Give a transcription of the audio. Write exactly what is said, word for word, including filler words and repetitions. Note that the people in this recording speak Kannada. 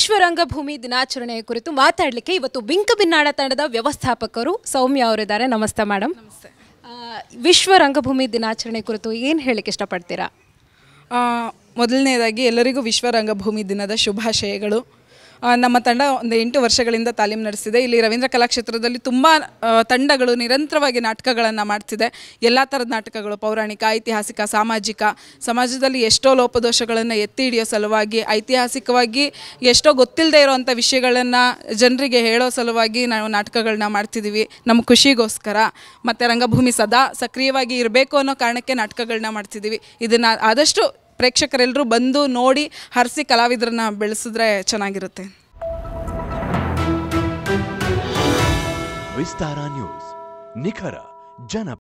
ವಿಶ್ವ ರಂಗಭೂಮಿ ದಿನಾಚರಣೆಯ ಕುರಿತು ಮಾತಾಡಲಿಕ್ಕೆ ಇವತ್ತು ಬಿಂಕ ಬಿನ್ನಾಡ ತಂಡದ ವ್ಯವಸ್ಥಾಪಕರು ಸೌಮ್ಯ ಅವರಿದ್ದಾರೆ. ನಮಸ್ತೆ ಮೇಡಮ್. ನಮಸ್ತೆ. ವಿಶ್ವ ರಂಗಭೂಮಿ ದಿನಾಚರಣೆ ಕುರಿತು ಏನು ಹೇಳಲಿಕ್ಕೆ ಇಷ್ಟಪಡ್ತೀರಾ? ಮೊದಲನೇದಾಗಿ ಎಲ್ಲರಿಗೂ ವಿಶ್ವ ರಂಗಭೂಮಿ ದಿನದ ಶುಭಾಶಯಗಳು. ನಮ್ಮ ತಂಡ ಒಂದು ಎಂಟು ವರ್ಷಗಳಿಂದ ತಾಲೀಮು ನಡೆಸಿದೆ. ಇಲ್ಲಿ ರವೀಂದ್ರ ಕಲಾಕ್ಷೇತ್ರದಲ್ಲಿ ತುಂಬ ತಂಡಗಳು ನಿರಂತರವಾಗಿ ನಾಟಕಗಳನ್ನು ಮಾಡ್ತಿದೆ. ಎಲ್ಲ ಥರದ ನಾಟಕಗಳು, ಪೌರಾಣಿಕ, ಐತಿಹಾಸಿಕ, ಸಾಮಾಜಿಕ, ಸಮಾಜದಲ್ಲಿ ಎಷ್ಟೋ ಲೋಪದೋಷಗಳನ್ನು ಎತ್ತಿ ಹಿಡಿಯೋ ಸಲುವಾಗಿ, ಐತಿಹಾಸಿಕವಾಗಿ ಎಷ್ಟೋ ಗೊತ್ತಿಲ್ಲದೆ ಇರೋವಂಥ ವಿಷಯಗಳನ್ನು ಜನರಿಗೆ ಹೇಳೋ ಸಲುವಾಗಿ ನಾವು ನಾಟಕಗಳನ್ನ ಮಾಡ್ತಿದ್ದೀವಿ ನಮ್ಮ ಖುಷಿಗೋಸ್ಕರ. ಮತ್ತು ರಂಗಭೂಮಿ ಸದಾ ಸಕ್ರಿಯವಾಗಿ ಇರಬೇಕು ಅನ್ನೋ ಕಾರಣಕ್ಕೆ ನಾಟಕಗಳನ್ನ ಮಾಡ್ತಿದ್ದೀವಿ. ಇದನ್ನು ಆದಷ್ಟು ಪ್ರೇಕ್ಷಕರೆಲ್ಲರೂ ಬಂದು ನೋಡಿ ಹರಿಸಿ ಕಲಾವಿದರನ್ನ ಬೆಳೆಸಿದ್ರೆ ಚೆನ್ನಾಗಿರುತ್ತೆ. ವಿಸ್ತಾರ ನ್ಯೂಸ್, ನಿಖರ ಜನ